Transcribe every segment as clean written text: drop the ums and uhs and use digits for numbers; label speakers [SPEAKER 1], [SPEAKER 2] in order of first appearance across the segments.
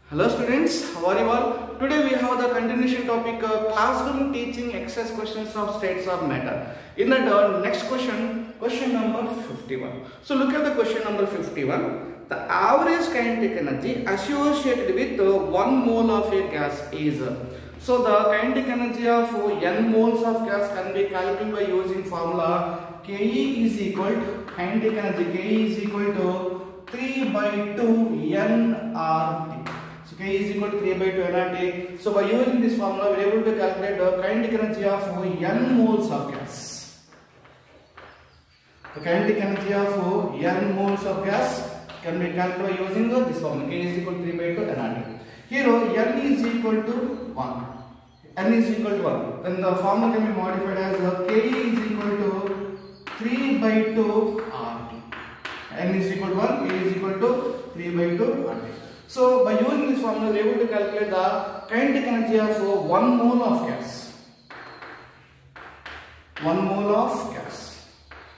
[SPEAKER 1] Hello students, how are you all? Today we have the continuation topic classroom teaching exercise questions of states of matter. In that next question number 51. So look at the question number 51. The average kinetic energy associated with 1 mole of a gas is. So the kinetic energy of n moles of gas can be calculated by using formula Ke is equal to kinetic energy Ke is equal to 3 by 2 nRT. So K is equal to 3 by 2 nRT. So by using this formula, we are able to calculate the kinetic energy of n moles of gas. The kinetic energy of n moles of gas can be calculated by using this formula. K is equal to 3 by 2 nRT. Here n is equal to 1. N is equal to 1. Then the formula can be modified as K is equal to 3 by 2 RT. N is equal to 1. K is equal to 3 by 2 RT. So by using this formula, we are able to calculate the kinetic energy of 1 mole of gas. 1 mole of gas.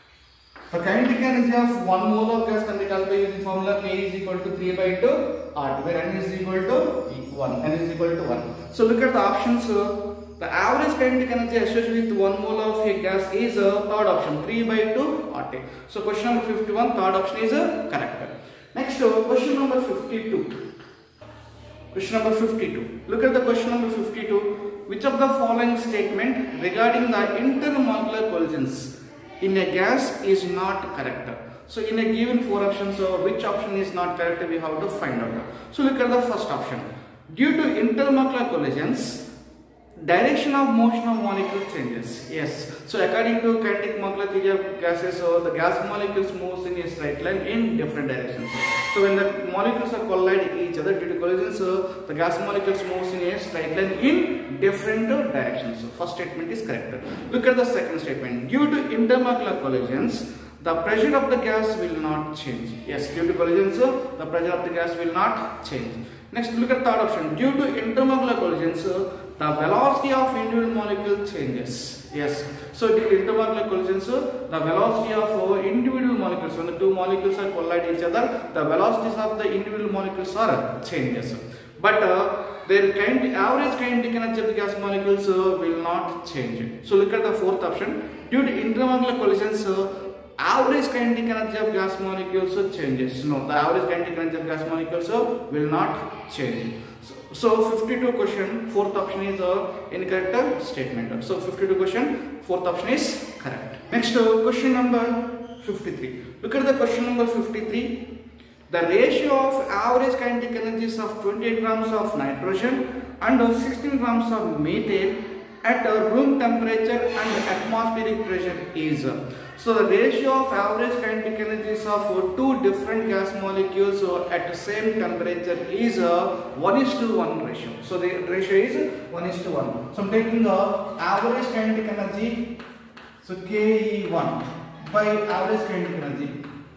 [SPEAKER 1] The kinetic energy of 1 mole of gas can be calculated using formula K is equal to 3 by 2 RT, where N is equal to 1. N is equal to 1. So look at the options. The average kinetic energy associated with 1 mole of a gas is third option, 3 by 2 RT. So question number 51, third option is correct. Next, question number 52. Question number 52. Look at the question number 52. Which of the following statement regarding the intermolecular collisions in a gas is not correct? So in a given 4 options, which option is not correct, we have to find out. So look at the first option. Due to intermolecular collisions, direction of motion of molecule changes. Yes. So according to kinetic molecular theory of gases, the gas molecules moves in a straight line in different directions. So when the molecules are collide each other due to collisions, the gas molecules moves in a straight line in different directions. So first statement is correct. Look at the second statement. Due to intermolecular collisions, the pressure of the gas will not change. Yes, due to collisions, the pressure of the gas will not change. Next, look at third option. Due to intermolecular collisions, the velocity of individual molecule changes. Yes. So due to intermolecular collisions, the velocity of individual molecules, when the two molecules are collide each other, the velocities of the individual molecules are changes. But their average kinetic energy of the gas molecules will not change. So look at the fourth option. Due to intermolecular collisions, average kinetic energy of gas molecules changes. No, the average kinetic energy of gas molecules will not change. So 52 question, fourth option is incorrect statement. So 52 question, fourth option is correct. Next, question number 53. Look at the question number 53. The ratio of average kinetic energies of 28 grams of nitrogen and 16 grams of methane at room temperature and atmospheric pressure is. So the ratio of average kinetic energies of two different gas molecules at the same temperature is 1:1 ratio. So the ratio is 1:1. So I'm taking the average kinetic energy, so Ke1 by average kinetic energy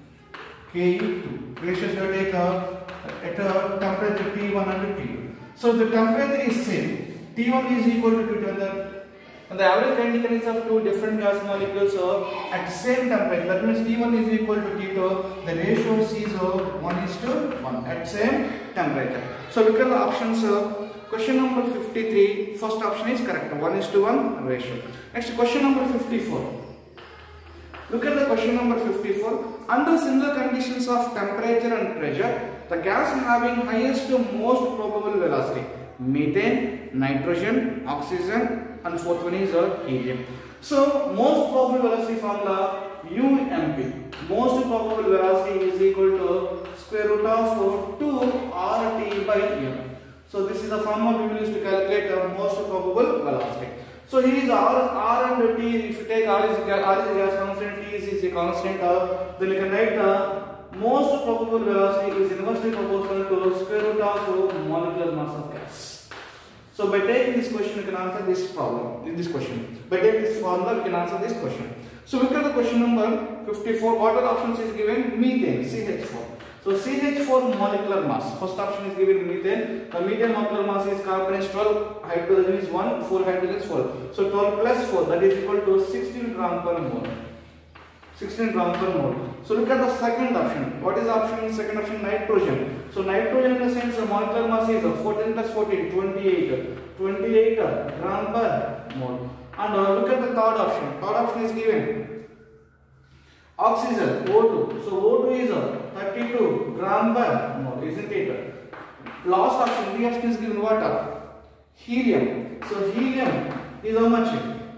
[SPEAKER 1] Ke2. Ratios you take at a temperature T1 and T2. So the temperature is same. T1 is equal to T2. And the average kinetic energy of two different gas molecules at the same temperature. That means T1 is equal to T2. The ratio is 1:1 at same temperature. So look at the options. Question number 53. First option is correct. 1:1 ratio. Next, question number 54. Look at the question number 54. Under similar conditions of temperature and pressure, the gas having highest to most probable velocity: methane, nitrogen, oxygen, and fourth one is helium. So most probable velocity formula UMP. Most probable velocity is equal to square root of 2 RT by M. So this is the formula we will use to calculate the most probable velocity. So here is R and T. If you take R is a gas constant, T is a constant, then you can write the most probable velocity is inversely proportional to square root of molecular mass of gas. So by taking this question, you can answer this problem. This question. By taking this formula, you can answer this question. So look at the question number 54. What are the options is given? Methane, CH4. So CH4 molecular mass. First option is given methane. The methane molecular mass is carbon is 12, hydrogen is 1, 4 hydrogen is 4. So 12 plus 4, that is equal to 16 gram per mole. 16 gram per mole. So look at the second option. What is option? Second option, nitrogen. So nitrogen in the sense the molecular mass is 14 plus 14, 28 gram per mole. And look at the third option. Third option is given oxygen O2. So O2 is 32 gram per mole, isn't it? Last option, the option is given water. Helium. So helium is how much?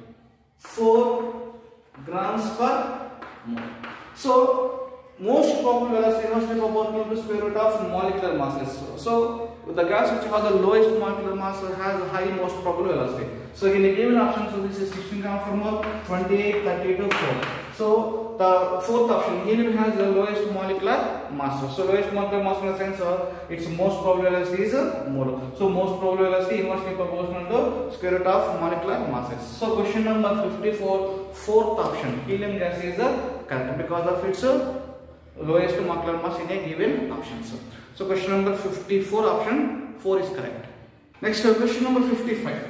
[SPEAKER 1] 4 grams per mole. So most probable velocity is inversely proportional to square root of molecular masses. So the gas which has the lowest molecular mass has a high most probable velocity. So in the given option, so this is 16 grams per mole, 28, 32, 4. So the fourth option, helium has the lowest molecular mass. So lowest molecular mass in the sense its most probable velocity is more. So most probable velocity inversely proportional to square root of molecular masses. So question number 54, fourth option, helium gas is correct because of its lowest molecular mass in a given option. So question number 54, option 4 is correct. Next question number 55.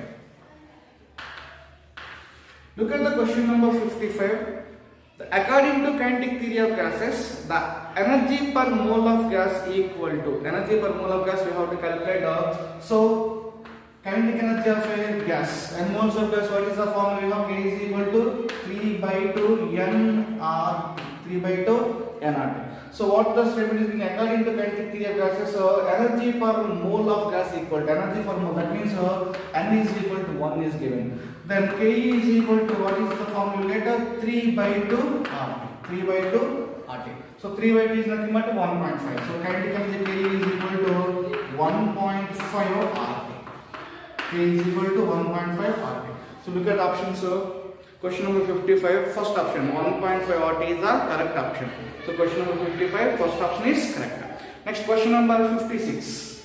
[SPEAKER 1] Look at the question number 55. According to kinetic theory of gases, the energy per mole of gas equal to energy per mole of gas we have to calculate. So kinetic energy of a gas and moles of gas, what is the formula? We have K is equal to 3 by 2 nRT. 3 by 2 nRT. So what the statement is being according to kinetic theory of gases, energy per mole of gas equal to energy per mole, that means N is equal to 1 is given. Then K is equal to, what is the formula later? 3 by 2 RT. 3 by 2 RT. So 3 by 2 is nothing but 1.5. So kinetic energy K is equal to 1.5 RT. K is equal to 1.5 RT. So look at options. Question number 55, first option 1.5 RT is the correct option. So question number 55, first option is correct. Next question number 56.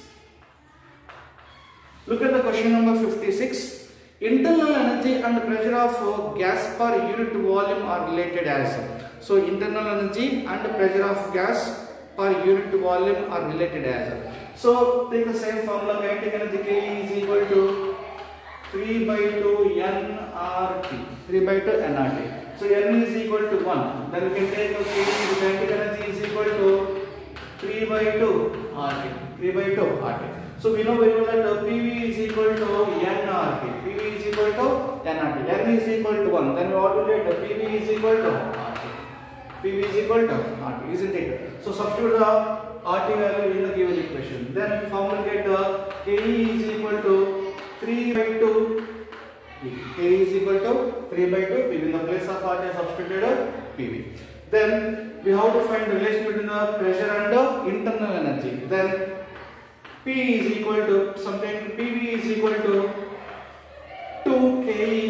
[SPEAKER 1] Look at the question number 56. Internal energy and pressure of gas per unit volume are related as. So internal energy and pressure of gas per unit volume are related as. So take the same formula, kinetic energy K is equal to 3 by 2 nRT. 3 by 2 nRT. So N is equal to 1. Then we can take kinetic energy is equal to 3 by 2 RT. 3 by 2 RT. So we know very well that PV is equal to nRT. PV is equal to nRT. N is equal to 1. Then what will get? PV is equal to RT. PV is equal to RT, isn't it? So substitute the RT value in the given equation. Then formula get K is equal to 3 by 2 PV. K is equal to 3 by 2 PV. In the place of RT, substituted PV. Then we have to find relation between the pressure and the internal energy. Then P is equal to something, PV is equal to 2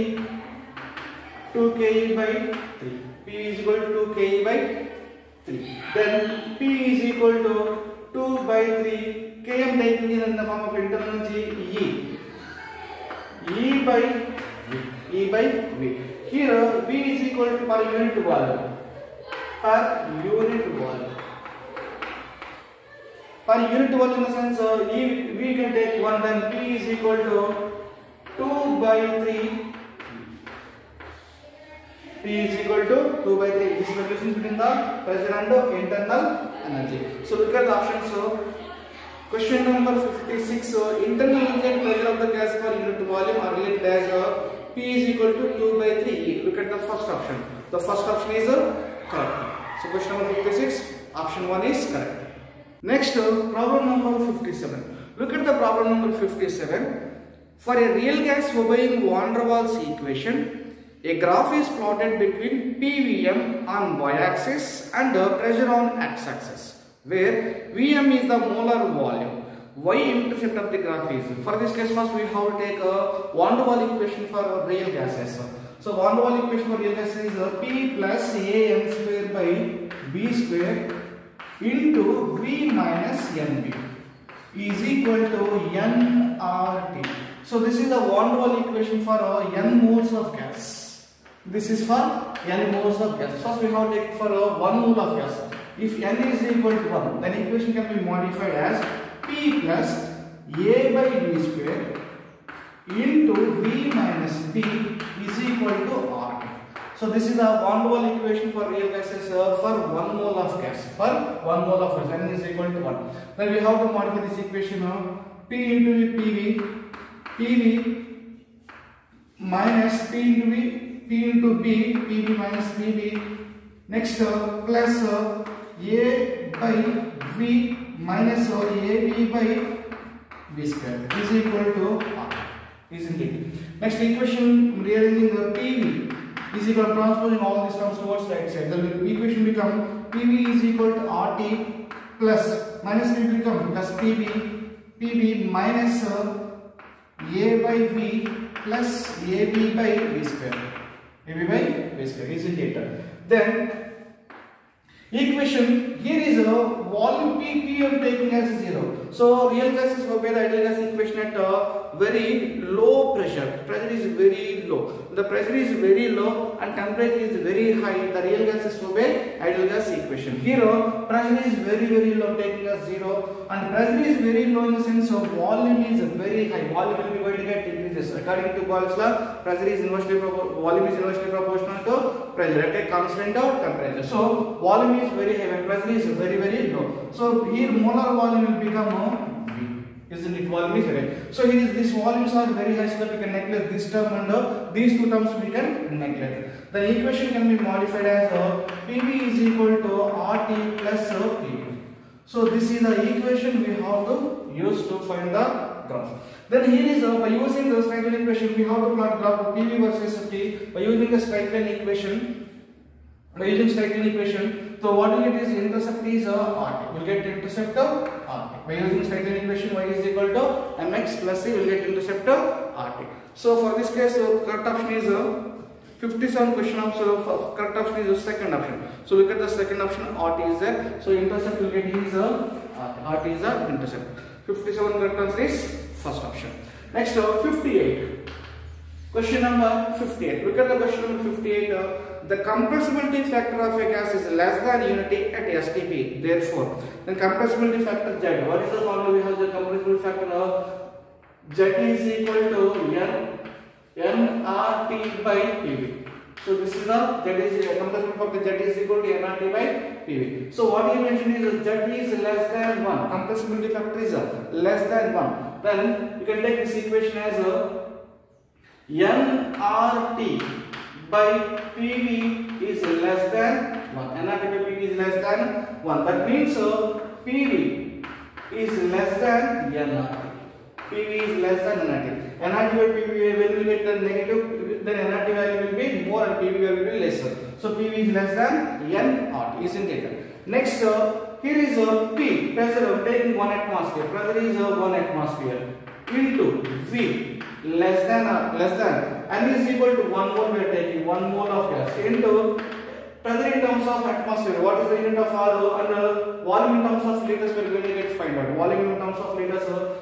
[SPEAKER 1] KE by 3. P is equal to 2 KE by 3. Then P is equal to 2 by 3. K am taking in the form of internal energy E. E by V. Here V is equal to per unit volume. Per unit volume. Per unit volume in the sense we can take 1, then P is equal to 2 by 3. P is equal to 2 by 3. This is the relation between the pressure and internal energy. So look at the options. Question number 56. Internal energy and pressure of the gas per unit volume are related as P is equal to 2 by 3. Look at the first option. The first option is correct. So question number 56, option 1 is correct. Next, problem number 57. Look at the problem number 57. For a real gas obeying van der Waals equation, a graph is plotted between PVM on y-axis and pressure on x-axis, where Vm is the molar volume. Y-intercept of the graph is. For this case, first we have to take a van der Waals equation for real gases. So van der Waals equation for real gases is P plus Am square by B square into V minus Nb is equal to nRT. So this is the van der Waals equation for n moles of gas. This is for n moles of gas. First we have to take for 1 mole of gas. If n is equal to 1, then equation can be modified as P plus A by B square into V minus B is equal to RT. So this is a van der Waals equation for real gases for 1 mole of gas. For 1 mole of gas, n is equal to 1. Then we have to modify this equation now. P into V, PV minus P into V, P into B, PV minus PV. Next plus A by V minus AB by V square is equal to R. Isn't it? Next equation, rearranging the PV is equal to transposing all these terms towards right side. The equation become PV is equal to RT plus minus PV become plus PV minus A by V plus AB by V square. AB by V square, isn't it? Then equation here is a volume P I am taking as 0. So real gases obey the ideal gas equation at very low pressure. Pressure is very low. The pressure is very low and temperature is very high. The real gases obey ideal gas equation. Here pressure is very low, taking as 0, and pressure is very low in the sense of volume is very high. Volume will be going to get increases. According to Boyle's law, pressure is inversely volume is inversely proportional to pressure at a constant of temperature. So volume is very high and pressure is very low. So here molar volume will become V. Isn't it? Volume is very high. So here is these volumes are very high, so that we can neglect this term and these two terms we can neglect. The equation can be modified as PV is equal to RT plus PV. So this is the equation we have to use to find the graph. Then here is by using the straight line equation we have to plot graph of PV versus T by using the straight line equation. So what we get is intercept is RT. We'll get intercept of RT. By using straight line equation, y is equal to mx plus c, we'll get intercept of RT. So for this case, correct option is 57 question of correct option is the second option. So look at the second option, RT is there. So intercept will get is RT is the intercept. 57 correct answer is first option. Next 58. Question number 58. Look at the question number 58. The compressibility factor of a gas is less than unity at STP. Therefore, the compressibility factor Z. What is the formula we have? The compressibility factor of Z is equal to nRT by PV. So this is the Z is compressibility factor Z is equal to nRT by PV. So what you mentioned is Z is less than 1. Compressibility factor is less than 1. Then you can take this equation as nRT by PV is less than 1. nRT by PV is less than 1. That means PV is less than nRT. PV is less than nRT. nRT by PV when we get the negative, then nRT value will be more and PV value will be lesser. So PV is less than nRT, isn't it? Next, here is P, pressure of taking 1 atmosphere. Pressure is 1 atmosphere into V less than n is equal to 1 mole. We are taking 1 mole of gas into pressure in terms of atmosphere. What is the unit of R and volume in terms of liters? We are going to get find out. Volume in terms of liters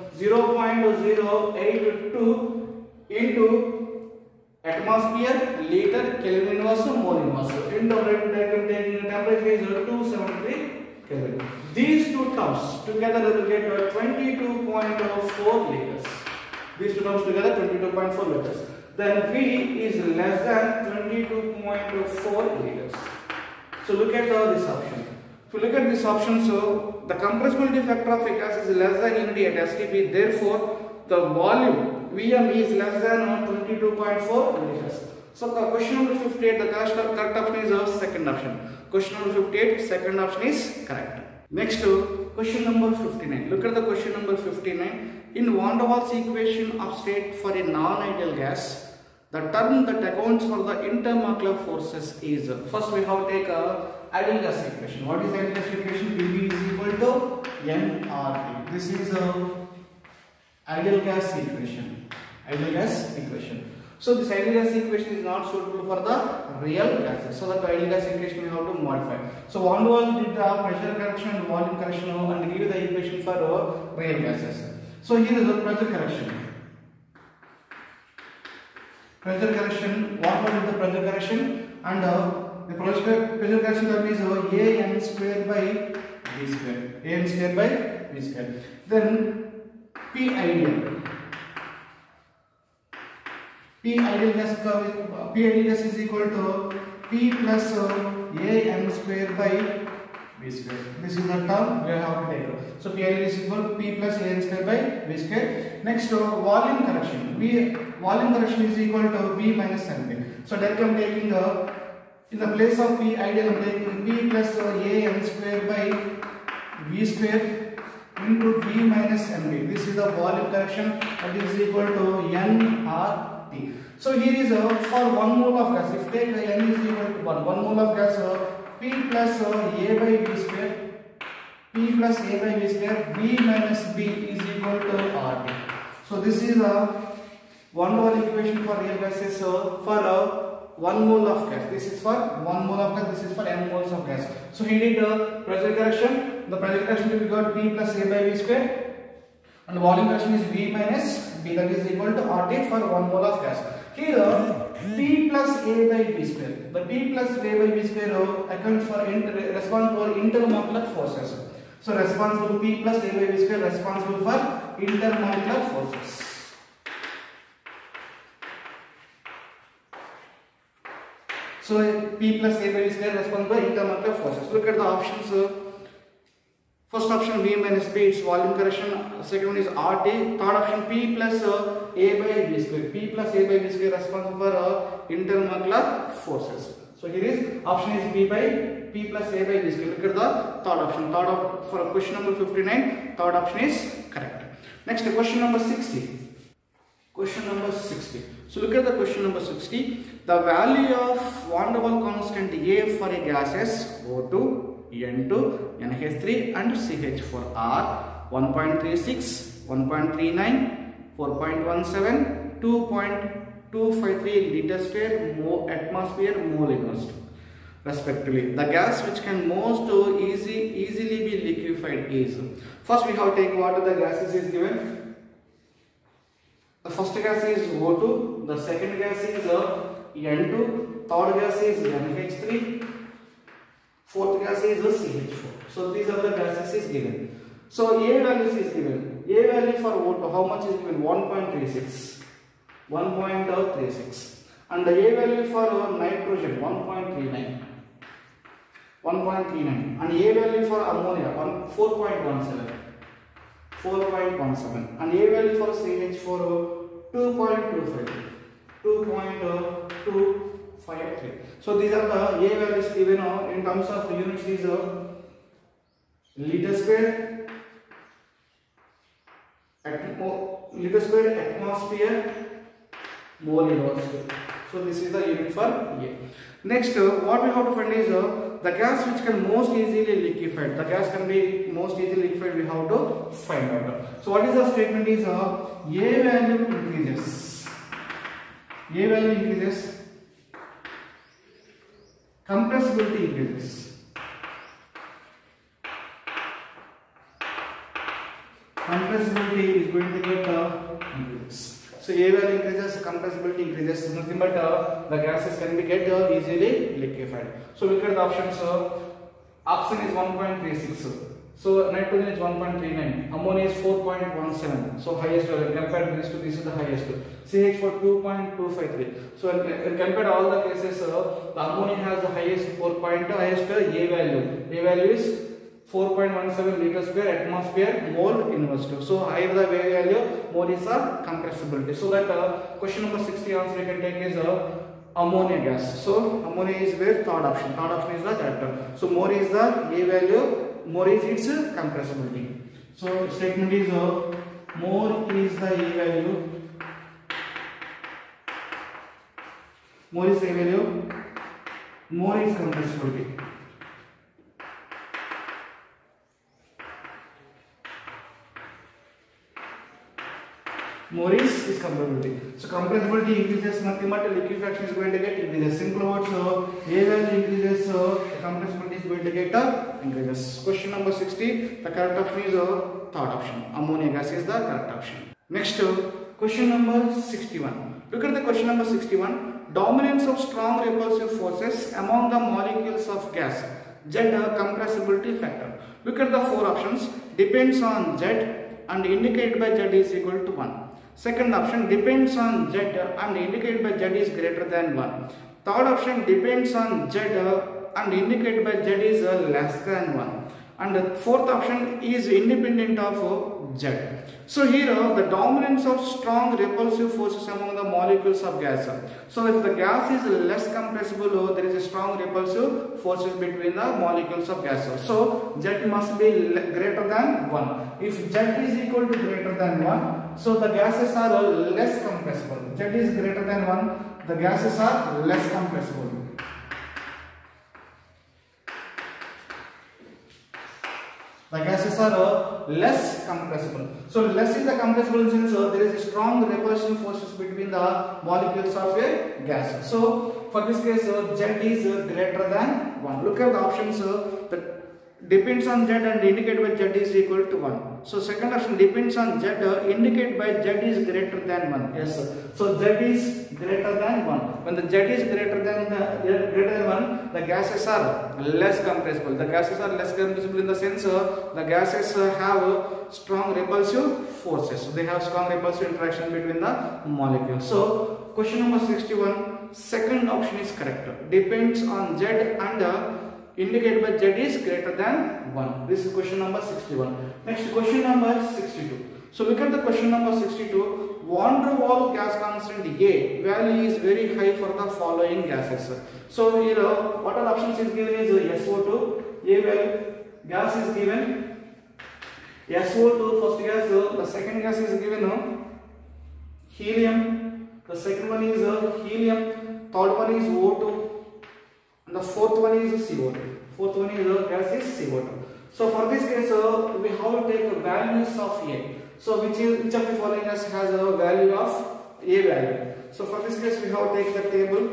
[SPEAKER 1] 0.082 into atmosphere liter Kelvin inverse mole inverse into temperature is 273 Kelvin. These two terms together will get 22.4 liters. These two terms together 22.4 liters. Then V is less than 22.4 liters. So look at this option. If you look at this option, so the compressibility factor of a gas is less than unity at STP. Therefore, the volume Vm is less than 22.4 liters. So question number 58, the correct option is second option. Question number 58, second option is correct. Next question number 59. Look at the question number 59. In van der Waals equation of state for a non-ideal gas, the term that accounts for the intermolecular forces is, first we have to take ideal gas equation. What is ideal gas equation? PV is equal to nRT. This is ideal gas equation. Ideal gas equation. So this ideal gas equation is not suitable for the real gases. So the ideal gas equation we have to modify. So van der Waals did the pressure correction and volume correction and give the equation for real gases. So here is the pressure correction. Pressure correction. What was the pressure correction? And the pressure correction term is AN square by V square. AN square by V square. Then P ideal. P ideal gas is equal to P plus A m square by V square. This is the term we have to take. So P ideal is equal to P plus A m square by V square. Next, volume correction. Volume correction is equal to V minus mv. So directly I am taking in the place of P ideal, I am taking P plus A m square by V square into V minus mv. This is the volume correction, that is equal to N R T. So here is for 1 mole of gas, if take N is equal to 1 mole of gas, P plus A by V square, P plus A by V square, V minus B is equal to RT. So this is one more equation for real gases for 1 mole of gas. This is for 1 mole of gas, this is for n moles of gas. So he did pressure correction. The pressure correction will be got P plus A by V square, and volume correction is V minus B, that is equal to RT for 1 mole of gas. Here P plus A by V square. The P plus A by V square accounts for responsible for intermolecular forces. So responsible P plus A by V square responsible for intermolecular forces. So P plus A by V square responsible for intermolecular forces. Look at the options. First option V minus B, it's volume correction. Second one is RT. Third option P plus A by V square. P plus A by V square responsible for intermolecular forces. So here is option is P plus A by V square. Look at the third option. For question number 59, third option is correct. Next, question number 60. Question number 60. So look at the question number 60. The value of van der Waals constant A for a gases O2, N2, NH3 and CH4 are 1.36, 1.39, 4.17, 2.253 liters per atmosphere mole inverse respectively. The gas which can most easily be liquefied is. First we have to take what the gases is given. The first gas is O2, the second gas is N2, third gas is NH3, fourth gas is CH4. So these are the gases is given. So A value is given. A value for O2, how much is given? 1.36. 1.36. And the A value for nitrogen 1.39. 1.39. And A value for ammonia 4.17. 4.17. And A value for CH4 2.25. 2.253. So these are the A values given in terms of units is liter square, atmosphere, mole inverse. So this is the unit for A. Next, what we have to find is the gas which can most easily liquefied. The gas can be most easily liquefied. We have to find out. So what is the statement is A value increases. A value increases. Compressibility increases. Compressibility is going to get increases. So A value increases, compressibility increases. Nothing but the gases can be get easily liquefied. So look at the options. Oxygen is 1.36. So nitrogen is 1.39. Ammonia is 4.17. So highest compared to this is the highest. CH4 2.253. So compared all the cases, the ammonia has the highest highest A value. A value is 4.17 liters per atmosphere mole inverse. So higher the A value, more is the compressibility. So that question number 60 answer you can take is ammonia gas. So ammonia is where third option. Third option is the correct. So more is the A value, more is its compressibility. So statement is more is the A value, more is A value, more is compressibility. More is compressibility. So compressibility increases, nothing but liquefaction is going to get increases. Simple words, A value increases, compressibility is going to get increases. Question number 60, the correct option is third option. Ammonia gas is the correct option. Next, question number 61. Look at the question number 61. Dominance of strong repulsive forces among the molecules of gas. Z compressibility factor. Look at the four options. Depends on Z, and indicated by Z is equal to 1. Second option, depends on Z and indicated by Z is greater than 1. Third option, depends on Z and indicated by Z is less than 1. And the fourth option is independent of Z. So here the dominance of strong repulsive forces among the molecules of gas. So if the gas is less compressible, there is a strong repulsive forces between the molecules of gas. So Z must be greater than 1. If Z is equal to greater than 1, so the gases are less compressible. Z is greater than 1, the gases are less compressible. The gases are less compressible. So less is the compressible since there is a strong repulsion forces between the molecules of a gas. So for this case Z is greater than 1. Look at the options. The depends on Z and indicated by Z is equal to 1. So second option, depends on Z, indicated by Z is greater than 1. Yes, sir. So Z is greater than 1. When the Z is greater than 1, the gases are less compressible. The gases are less compressible in the sense the gases have strong repulsive forces. So they have strong repulsive interaction between the molecules. So question number 61, second option is correct. Depends on Z and indicated by Z is greater than 1. This is question number 61. Next, question number 62. So look at the question number 62. Van der Waals gas constant A value is very high for the following gases. So here what are options is given is SO2. A value gas is given SO2 first gas. The second gas is given helium. The second one is helium. Third one is O2. And the fourth one is CO2. Fourth one is gas is CO2. So for this case, we have to take the values of A. So which of the following gas has a value of A value? So for this case, we have to take the table.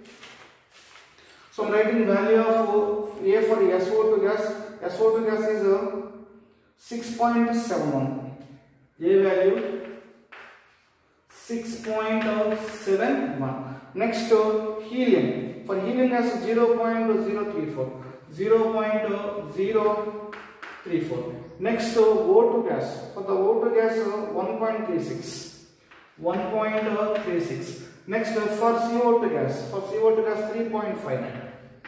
[SPEAKER 1] So I'm writing value of A for SO2 gas. SO2 gas is 6.71. A value 6.71. Next, helium. For helium gas 0.034. 0.034. Next, O2 gas. For the O2 gas 1.36. 1.36. Next, for CO2 gas. For CO2 gas 3.59.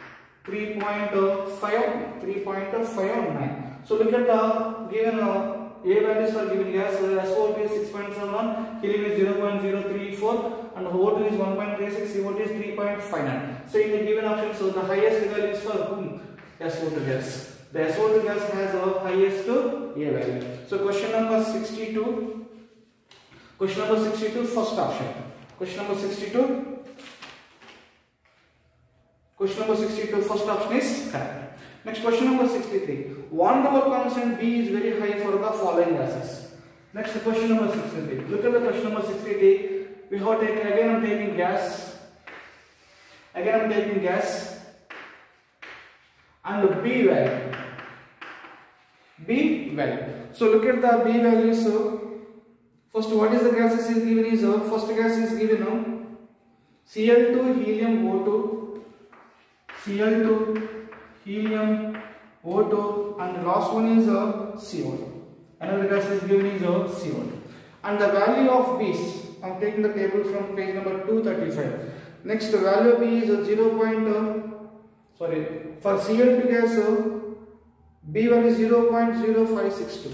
[SPEAKER 1] 3.59. So look at the given A values for given gas. SO2 is 6.71, helium is 0.034, and O2 is 1.36, CO2 is 3.59. So in the given option, so the highest value is for whom? SO2 gas. The SO2 gas has the highest A value. So question number 62. Question number 62, first option. Question number 62. Question number 62, first option is correct. Next, question number 63. Van der Waals constant B is very high for the following gases. Next, question number 63. Look at the question number 63. We have taken, again I'm taking gas. Again I'm taking gas. And B value. B value. So look at the B values. First, what is the gases is given is, first gas is given Cl2, helium, O2. Cl2, helium, O2, and the last one is CO2. Another gas is given is CO2. And the value of B is, I am taking the table from page number 235. Next, the value of B is for Cl2 gas, B value is 0.0562.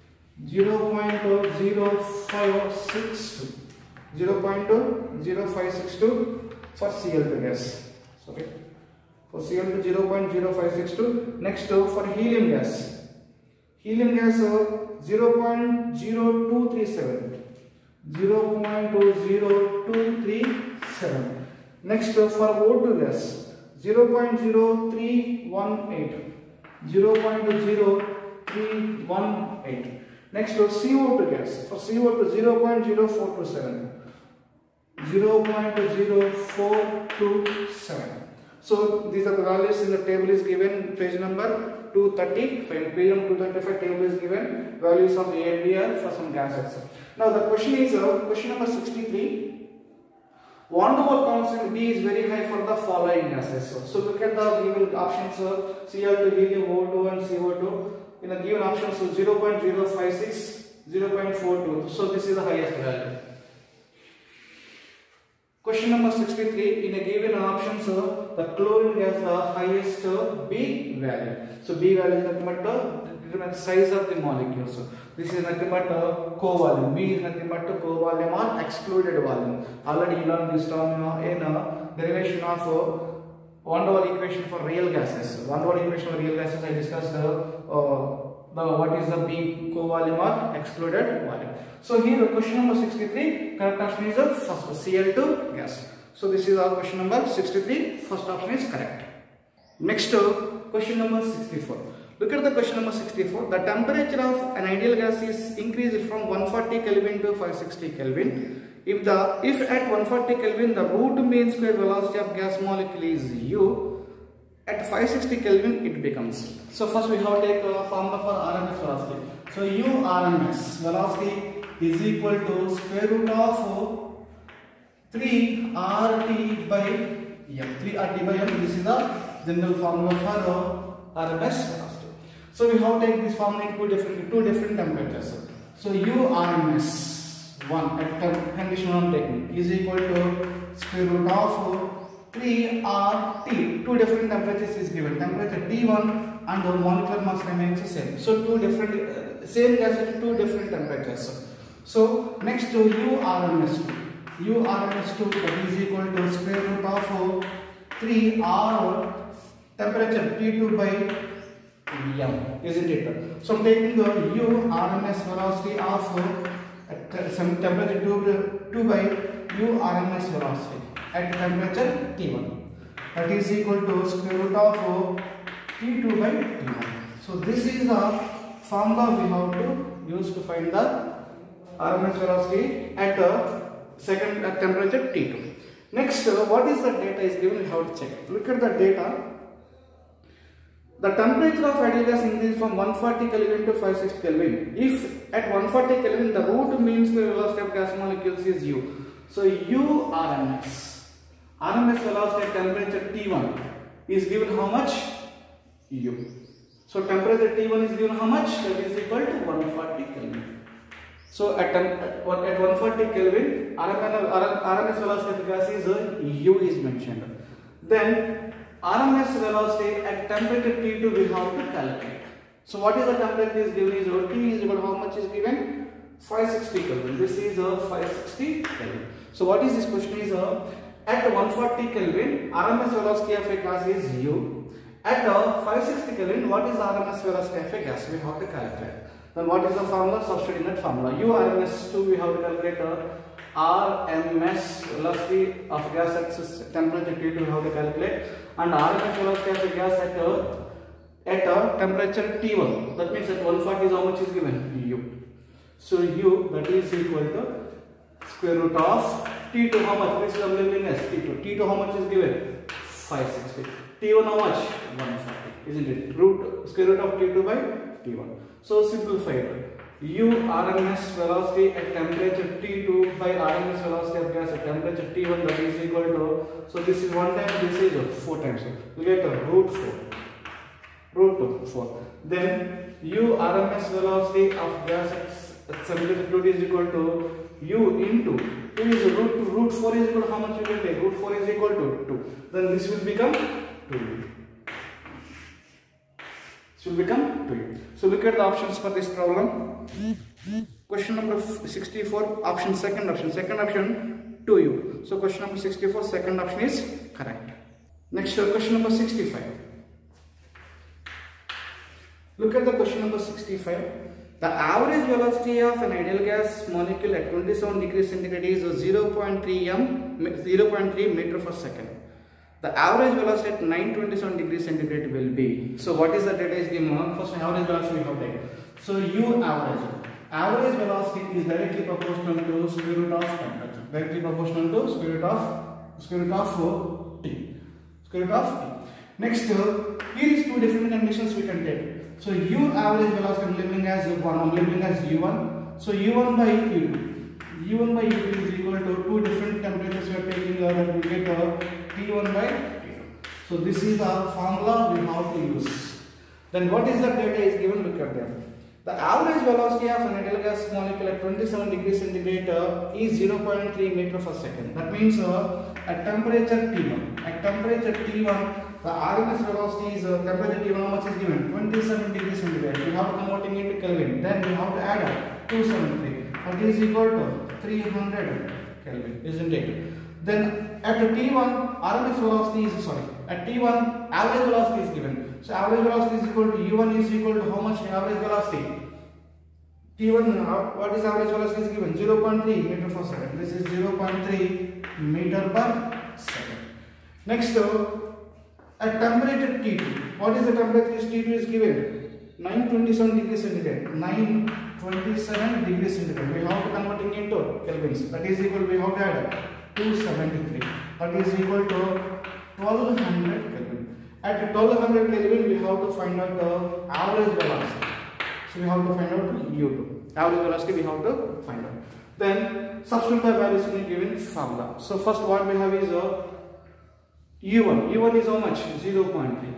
[SPEAKER 1] 0.0562. 0.0562 for Cl2 gas. Sorry. For Cl2 0.0562. Next, for helium gas. Helium gas 0.0237. 0.0237. Next, for O2 gas 0.0318. 0.0318. Next, CO2 gas. For CO2 0.0427. 0.0427. So these are the values in the table is given, page number 235. Page number 235 table is given values of A and B are for some gases. Now the question is question number 63. Van der Waals constant B is very high for the following gases. So look at the given options: Cl2, helium, O2, and CO2. In the given options, so 0.056, 0.42. So this is the highest value. Question number 63. In a given option, the chlorine gas the highest B value. So B value is nothing but the size of the molecule. So this is nothing but covolume. B is nothing but covolume or excluded volume. Already you learned this term in derivation of Van der Waals equation for real gases. Van der Waals equation for real gases I discussed what is the B covolume or excluded volume. So here question number 63, correct option is the first Cl2 gas. So this is our question number 63, first option is correct. Next question number 64. Look at the question number 64. The temperature of an ideal gas is increased from 140 Kelvin to 560 Kelvin. If at 140 Kelvin the root mean square velocity of gas molecule is U, at 560 Kelvin it becomes. So first we have to take a formula for RMS velocity. So U RMS velocity is equal to square root of 3 RT by M. 3 RT by M. This is the general formula for RMS velocity. So we have to take this formula in two different temperatures. So U RMS 1 at condition 1 technique is equal to square root of 3 RT. Two different temperatures is given. Temperature T1 and the molecular mass remains the same. So two different same gas at two different temperatures. So next to U RMS2. U RMS2 that is equal to square root of 3 R temperature T2 by M, isn't it? So I'm taking the U RMS velocity of some temperature 2 by U RMS velocity at temperature T1, that is equal to square root of T2 by T1. So this is the formula we have to use to find the RMS velocity at temperature T2. Next, what is the data is given? We have to check. Look at the data. The temperature of ideal gas increases from 140 Kelvin to 560 Kelvin. If at 140 Kelvin the root mean square velocity of gas molecules is U. So U RMS velocity at temperature T1 is given how much? U. So temperature T1 is given how much? That is equal to 140 Kelvin. So at 140 Kelvin, RMS velocity of the gas is U is mentioned. Then RMS velocity at temperature T2 we have to calculate. So what is the temperature is given is T is equal to how much is given? 560 Kelvin. This is 560 Kelvin. So what is this question is at 140 Kelvin RMS velocity of a gas is U. At 560 Kelvin what is the RMS velocity of a gas? We have to calculate. Then what is the formula? Substitute in that formula. U RMS2 we have to calculate RMS velocity of gas at temperature T2 we have to calculate, and RMS velocity of the gas at temperature T1. That means at 140 is how much is given? U. So U that is equal to square root of T2 how much? This is available as T2. T2 how much is given? 560. T1 how much? 140. Isn't it? Square root of T2 by T1. So simplified. U RMS velocity at temperature T2 by RMS velocity of gas at temperature T1 that is equal to, so this is 1 time, this is 4 times. We get root 4. Then U RMS velocity of gas at temperature T2 is equal to U into 2 is root 4 is equal to how much you will take? Root 4 is equal to 2. Then this will become 2U. Should become 2U. So look at the options for this problem. Question number 64, option second option 2U. So question number 64, second option is correct. Next question number 65. Look at the question number 65. The average velocity of an ideal gas molecule at 27 degrees centigrade is 0.3 meter per second. The average velocity at 927 degrees centigrade will be. So what is the data is given? First average velocity we have taken. So U average. Average velocity is directly proportional to square root of temperature. Directly proportional to square root of T. Square root of T. Next, here is two different conditions we can take. So U average velocity I'm labeling as U1. I'm labeling as U1. So U1 by U2. U1 by U2 is equal to two different temperatures we are taking that we get T1 by T2. So this is the formula we have to use. Then what is the data is given? Look at them. The average velocity of an ideal gas molecule at 27 degrees centigrade is 0.3 meter per second. That means at temperature T1, the RMS velocity is temperature T1, how much is given? 27 degrees centigrade. We have to converting into Kelvin. Then we have to add up 273. That is equal to 300 Kelvin, isn't it? Then at T1, RMS velocity is at T1 average velocity is given. So average velocity is equal to U1 is equal to how much average velocity? T1, what is average velocity is given? 0.3 meter per second. This is 0.3 meter per second. Next, at temperature T2, what is the temperature T2 is given? 927 degrees centigrade. 927 degrees centigrade. We have to converting into Kelvins. That is equal, we have to add 273. That is equal to 1200 Kelvin. At 1200 Kelvin, we have to find out the average velocity. So we have to find out U2. Average velocity we have to find out. Then substitute the values in the given formula. So first what we have is U1. U1 is how much? 0.3.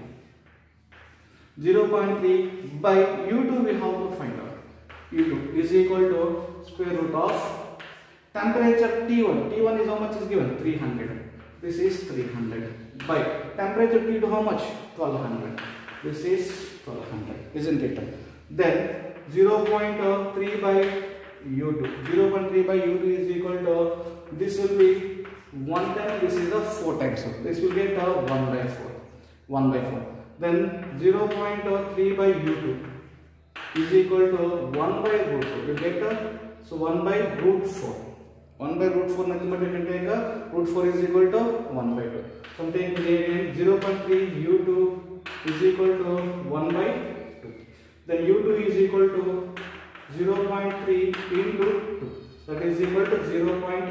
[SPEAKER 1] 0.3 by U2 we have to find out. U2 is equal to square root of temperature T1. T1 is how much is given? 300. This is 300 by temperature T2 how much? 1200. This is 1200, isn't it? Then 0.3 by U2. 0.3 by U2 is equal to, this will be 1 time, this is a 4 times. So this will get 1 by 4. 1 by 4. Then 0.3 by U2 is equal to 1 by root 2. You get so 1 by root 4. 1 by root 4 nothing but you can take root 4 is equal to 1 by 2. So I am taking again 0.3 U2 is equal to 1 by 2. Then U2 is equal to 0.3 into 2. That is equal to 0.6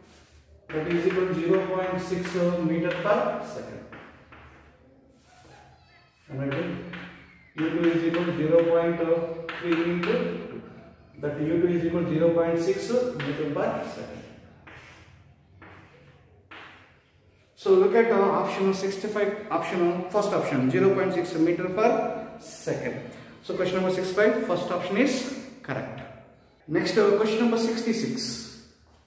[SPEAKER 1] meter per second. U2 is equal to 0.3 into 2. That U2 is equal to 0.6 meter per second. So look at option 65, first option 0.6 meter per second. So question number 65, first option is correct. Next question number 66.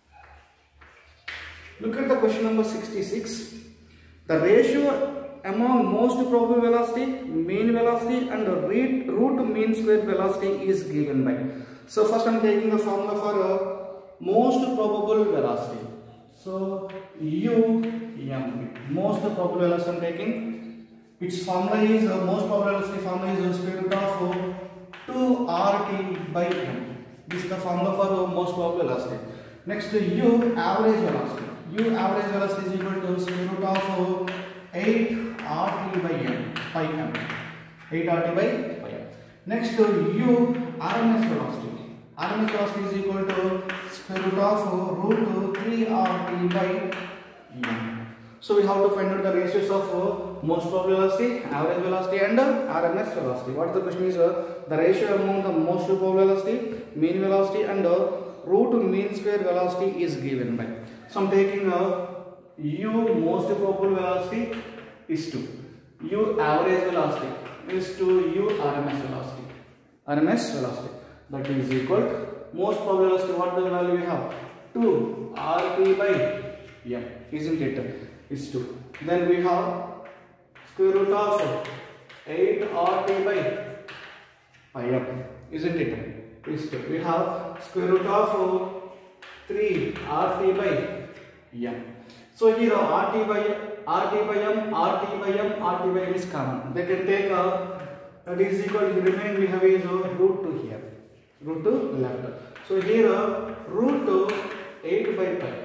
[SPEAKER 1] Look at the question number 66. The ratio among most probable velocity, mean velocity and root mean square velocity is given by. So first I am taking the formula for most probable velocity. So UM, most probable velocity I am taking. Its formula is most probable velocity formula is square root of 2RT by M. This is the formula for most probable velocity. Next U average velocity. U average velocity is equal to square root of 8RT by M. 8RT by M. Next U RMS velocity. RMS velocity is equal to square root of root 3RT by M. So we have to find out the ratios of most probable velocity, average velocity and RMS velocity. What the question is the ratio among the most probable velocity, mean velocity and root mean square velocity is given by. So I am taking U most probable velocity is to U average velocity is to U RMS velocity. RMS velocity that is equal to most probable velocity. What the value we have? 2 RT by M, isn't it? Is 2. Then we have square root of 8 RT by M, isn't it? Is 2. We have square root of 3 RT by M. So here RT by M is common. They can take that is equal to remain we have is root 2 here. Root 2 left. So here root 8 by pi.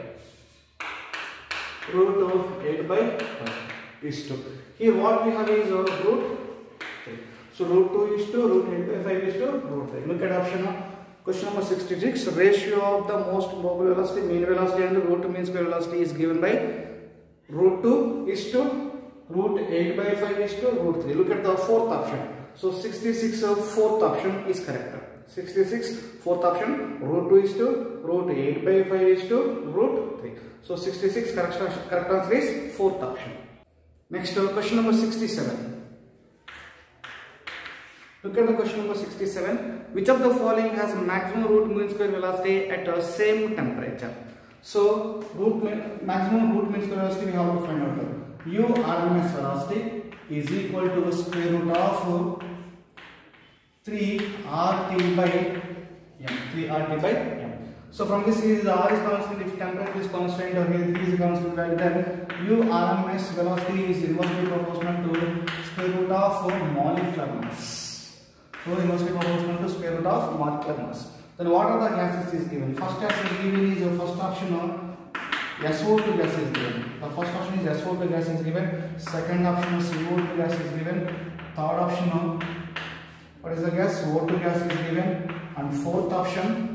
[SPEAKER 1] Root 8 by pi is 2. Here what we have is root 3. So root 2 is 2, root 8 by 5 is 2, root 3. Look at option question number 66. Ratio of the most probable velocity, mean velocity and root mean square velocity is given by root 2 is to root 8 by 5 is to root 3. Look at the fourth option. So 66 fourth option is correct. 66 fourth option, root 2 is to root 8 by 5 is to root 3. So 66 correct answer is fourth option. Next question number 67. Look at the question number 67. Which of the following has maximum root mean square velocity at the same temperature? So, maximum root mean square velocity we have to find out. U RMS velocity is equal to the square root of 3 RT by m. 3 RT by m. So from this is R is constant, if temperature is constant or here 3 is a constant value, then U RMS velocity is inversely proportional to square root of molecular mass. So inversely proportional to square root of molecular mass. Then what are the gases is given? First gas is given is the first option SO2 gas is given. The first option is SO2 gas is given. Second option is CO2 gas is given. Third option what is the gas? O2 gas is given. And fourth option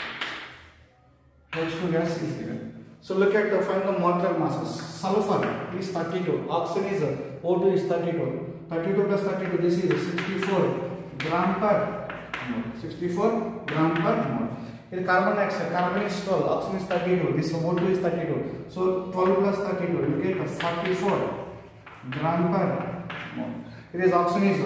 [SPEAKER 1] H2 gas is given. So look at the find the molecular masses. Sulfur is 32. Oxygen is O2 is 32. 32 plus 32, this is 64 gram per mole. 64 gram per mole. Here carbon dioxide, carbon is 12, oxygen is 32, this O2 is 32. So 12 plus 32, you get 44 gram per mole. Here is oxygen is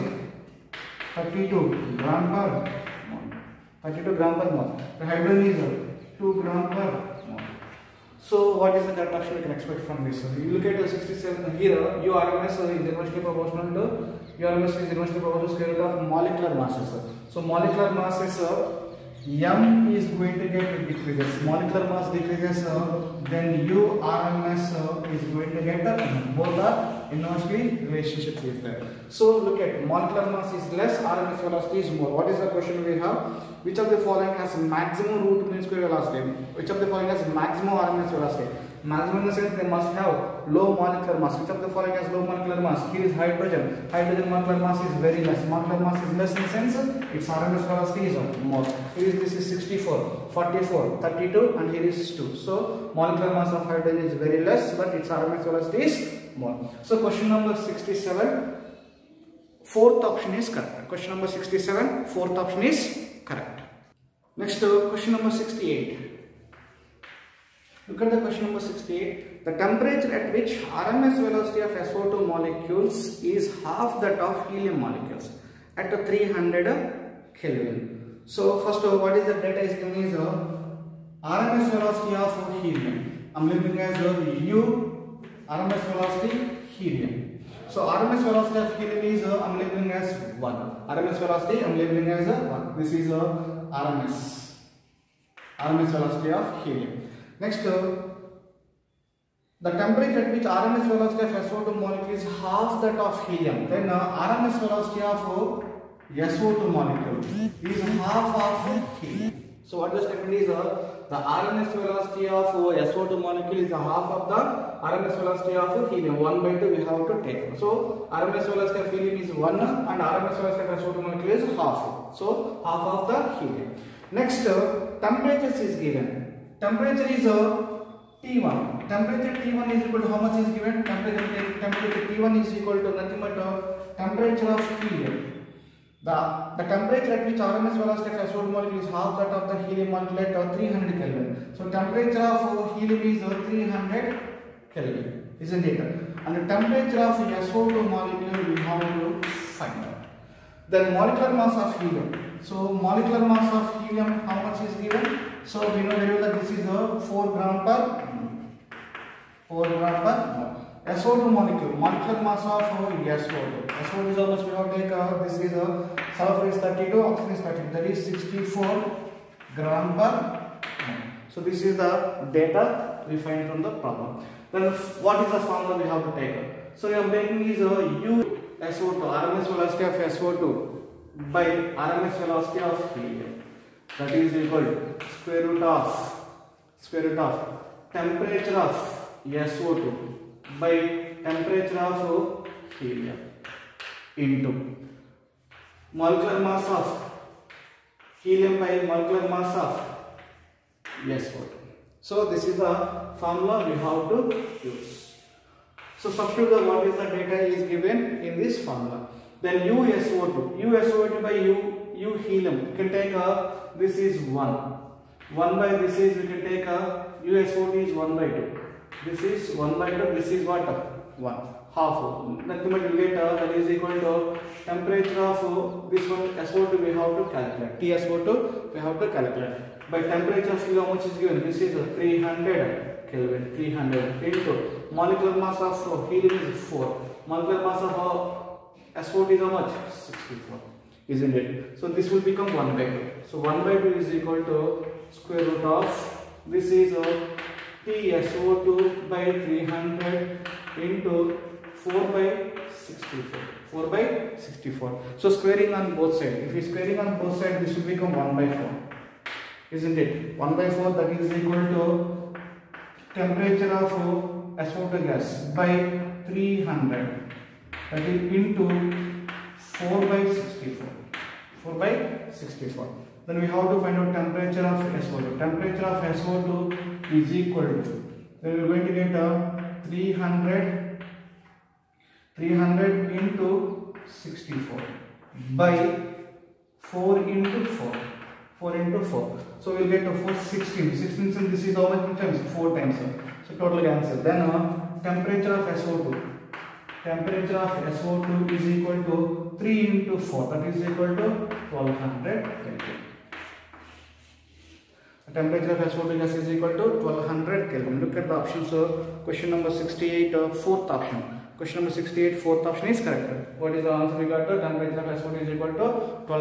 [SPEAKER 1] 32 gram per mole. 32 gram per mole. The hydrogen is 2 gram per mole. So what is the correct action we can expect from this? So you look at the 67 here, URMS is inversely proportional to URMS is inversely proportional to square root of molecular masses. So molecular masses M is going to get decreases. Molecular mass decreases, then URMS is going to get both the inversely relationship is there. So look at molecular mass is less, RMS velocity is more. What is the question we have? Which of the following has maximum root mean square velocity? Which of the following has maximum RMS velocity? Maximum in the sense they must have low molecular mass. Which of the following has low molecular mass? Here is hydrogen. Hydrogen molecular mass is very less. Molecular mass is less in the sense its RMS velocity is more. Here is this is 64, 44, 32 and here is 2. So molecular mass of hydrogen is very less but its RMS velocity is more. So question number 67, fourth option is correct. Question number 67, fourth option is correct. Next question number 68. Look at the question number 68. The temperature at which RMS velocity of SO2 molecules is half that of helium molecules at 300 Kelvin. So first what is the data is given is RMS velocity of helium. I am leaving as U RMS velocity helium. So RMS velocity of helium is I am labeling as 1. RMS velocity I am labeling as 1. This is RMS velocity of helium. Next, the temperature at which RMS velocity of SO2 molecule is half that of helium. Then RMS velocity of SO2 molecule is half of helium. So what the statement is the RMS velocity of SO2 molecule is half of the RMS velocity of helium. 1 by 2 we have to take. So RMS velocity of helium is 1 and RMS velocity of SO2 molecule is half. So half of the helium. Next, temperatures is given. Temperature is T1. Temperature T1 is equal to how much is given? Temperature T1 is equal to nothing but temperature of helium. The temperature at which RMS velocity of SO2 molecule is half that of the helium molecule at 300 Kelvin. So temperature of helium is 300 Kelvin, isn't it? And the temperature of SO2 molecule we have to find out. Then molecular mass of helium. So molecular mass of helium how much is given? So we know very well that this is 4 gram per mole. SO2 molecule, molecular mass of SO2. SO2 is how much we have to take? This is sulfur is 32, oxygen is 32. That is 64 gram per mole. So this is the data we find from the problem. Then what is the formula we have to take? So we are making is U SO2, RMS velocity of SO2 by RMS velocity of helium. That is equal to square root of temperature of SO2 by temperature of helium into molecular mass of helium by molecular mass of SO2. So this is the formula we have to use. So substitute what is the data is given in this formula. Then USO2 by U helium. You can take this is 1. 1 by this is we can take USO2 is 1 by 2. This is 1 by 2. This is what? 1. half. Nothing but you get that is equal to temperature of this one SO2 we have to calculate. TSO2 we have to calculate. By temperature of how much is given? This is 300 Kelvin. 300 into molecular mass of helium is 4. Molecular mass of SO2 is how much? 64. Isn't it? So this will become 1 by 2. So 1 by 2 is equal to square root of this is TSO2 by 300 into 4 by 64. 4 by 64. So squaring on both sides. If we squaring on both sides, this will become 1 by 4. Isn't it? 1 by 4 that is equal to temperature of SO2 gas by 300. That is into 4 by 64. 4 by 64. Then we have to find out temperature of SO2. Temperature of SO2 is equal to, then we are going to get 300 into 64 by 4 into 4. 4 into 4. So we will get 16. 16 so this is how much times? 4 times. So total answer. Then temperature of SO2. Temperature of SO2 is equal to 3 into 4. That is equal to 1200 Kelvin. Temperature of SO2 gas is equal to 1200 Kelvin. Look at the options. Question number 68, fourth option. Question number 68, fourth option is correct. What is the answer we got? Temperature of SO2 is equal to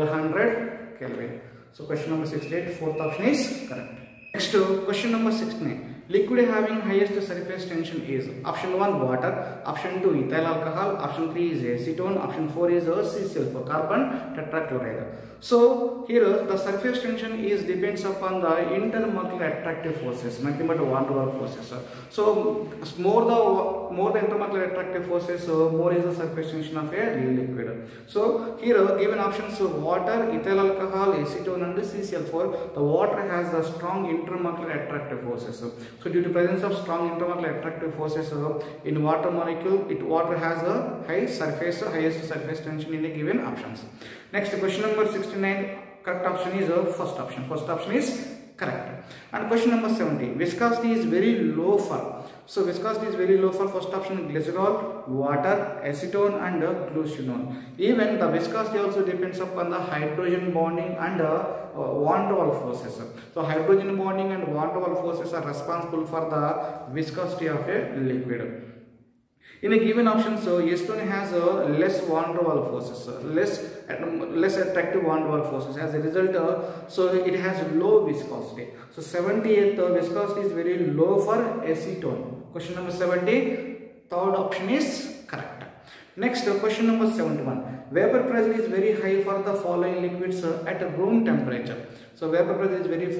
[SPEAKER 1] 1200 Kelvin. So question number 68, fourth option is correct. Next, question number 69. Liquid having highest surface tension is option 1 water, option 2 ethyl alcohol, option 3 is acetone, option 4 is CCl4 carbon tetrachloride. So here the surface tension is depends upon the intermolecular attractive forces, nothing but van der Waals forces. So more the intermolecular attractive forces, more is the surface tension of a liquid. So here given options water, ethyl alcohol, acetone and CCl4. The water has the strong intermolecular attractive forces. So due to presence of strong intermolecular attractive forces in water molecule, water has a highest surface tension in the given options. Next, question number 69, correct option is first option. First option is correct. And question number 70, viscosity is very low for. So viscosity is very low for first option glycerol, water, acetone and glucinone. Even the viscosity also depends upon the hydrogen bonding and van der Waals forces. So hydrogen bonding and van der Waals forces are responsible for the viscosity of a liquid. In a given option, so acetone has less van der Waals forces, less attractive van der Waals forces. As a result, so it has low viscosity. So 78th viscosity is very low for acetone. Question number 70, third option is correct. Next, question number 71. Vapor pressure is very high for the following liquids at room temperature. So vapor pressure is very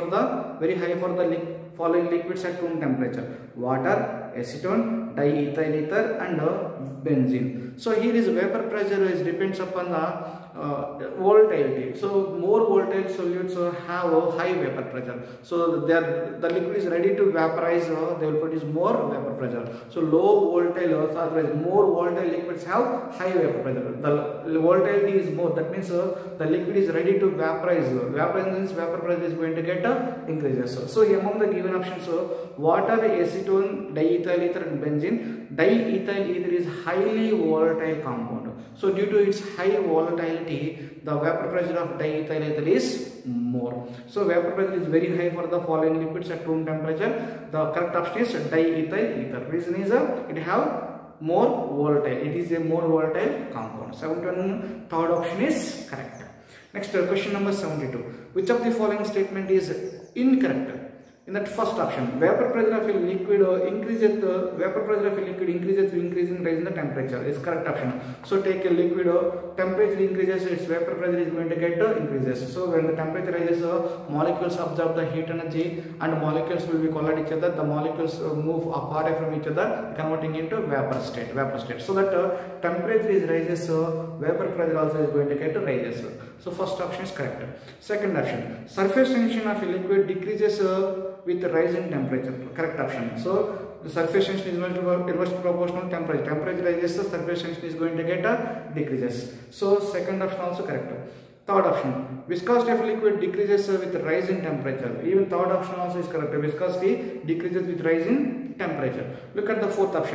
[SPEAKER 1] high for the following liquids at room temperature: water, acetone, diethyl ether and benzene. So here is vapor pressure is depends upon the volatility. So more volatile solutes have a high vapor pressure. So the liquid is ready to vaporize, they will produce more vapor pressure. So low volatile more volatile liquids have high vapor pressure. The volatility is more, that means the liquid is ready to vaporize. Vaporize means vapor pressure is going to get increases. So among the given options, water, acetone, diethyl ether and benzene. Diethyl ether is highly volatile compound. So due to its high volatility, the vapor pressure of diethyl ether is more. So vapor pressure is very high for the following liquids at room temperature. The correct option is diethyl ether. Reason is it have more volatile. It is a more volatile compound. 71, third option is correct. Next, question number 72. Which of the following statement is incorrect? In that first option, vapor pressure of a liquid increases to increasing rise in the temperature is correct option. So take a liquid, temperature increases, its vapor pressure is going to get increases. So when the temperature rises, molecules absorb the heat energy and molecules will be collide each other. The molecules move apart from each other, converting into vapor state. So that temperature is rises, vapor pressure also is going to get rises. So first option is correct. Second option, surface tension of a liquid decreases with rise in temperature. Correct option. So the surface tension is inversely proportional temperature. Temperature rises, the surface tension is going to get decreases. So second option also correct. Third option, viscosity of liquid decreases with rise in temperature. Even third option also is correct. Viscosity decreases with rise in temperature. Look at the fourth option.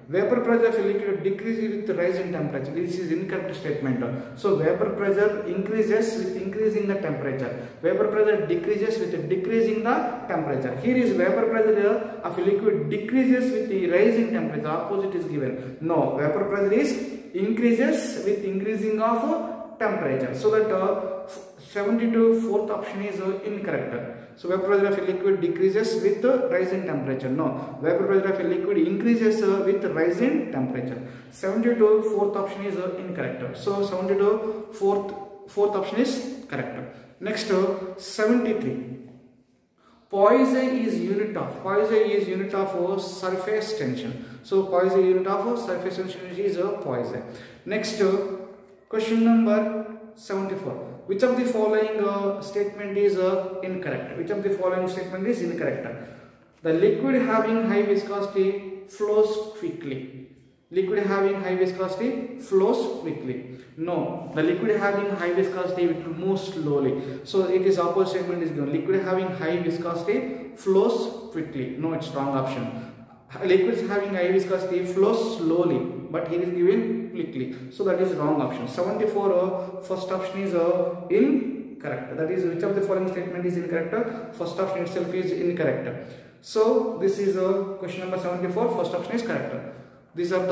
[SPEAKER 1] Vapor pressure of a liquid decreases with the rise in temperature. This is incorrect statement. So vapor pressure increases with increasing the temperature. Vapor pressure decreases with decreasing the temperature. Here is vapor pressure of a liquid decreases with the rise in temperature. Opposite is given. No, vapor pressure is increases with increasing of temperature. So that 72 fourth option is incorrect. So vapor pressure of a liquid decreases with the rise in temperature. No, vapor pressure of a liquid increases with the rise in temperature. 72 fourth option is incorrect. So 72 fourth option is correct. Next 73. Poisson is unit of surface tension. So Poisson unit of surface tension is Poisson. Next question number 74. Which of the following statement is incorrect? Which of the following statement is incorrect? The liquid having high viscosity flows quickly. Liquid having high viscosity flows quickly. No, the liquid having high viscosity it will move slowly. So it is opposite statement is given. Liquid having high viscosity flows quickly. No, it's wrong option. Liquids having high viscosity flows slowly, but here is given quickly. So that is wrong option. 74 first option is incorrect. That is, which of the following statement is incorrect? First option itself is incorrect. So this is question number 74. First option is correct. These are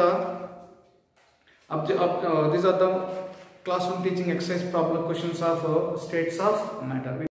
[SPEAKER 1] the classroom teaching exercise problem questions of states of matter.